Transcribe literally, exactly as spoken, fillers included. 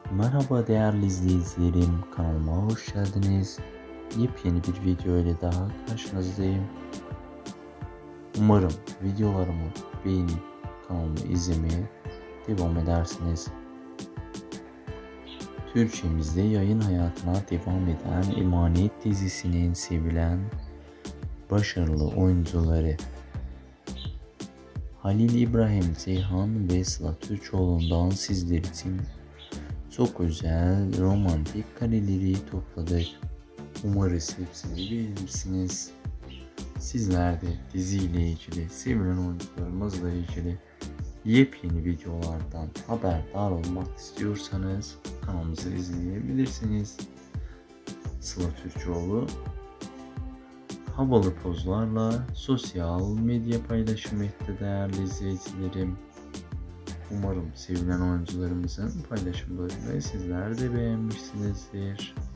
Merhaba değerli izleyicilerim, kanalıma hoş geldiniz. Yepyeni bir video ile daha karşınızdayım. Umarım videolarımı beğenip kanalımı izlemeye devam edersiniz. Türkçemizde yayın hayatına devam eden Emanet dizisinin sevilen başarılı oyuncuları Halil İbrahim Ceyhan ve Sıla Türkoğlu'ndan sizler için çok özel romantik kareleri topladık. Umarız hepsini beğenirsiniz. Sizler de diziyle ilgili, sevilen oyuncularımızla ilgili yepyeni videolardan haberdar olmak istiyorsanız kanalımızı izleyebilirsiniz. Sıla Türkoğlu havalı pozlarla sosyal medya paylaşım etti değerli izleyicilerim. Umarım sevilen oyuncularımızın paylaşımlarını sizler de beğenmişsinizdir.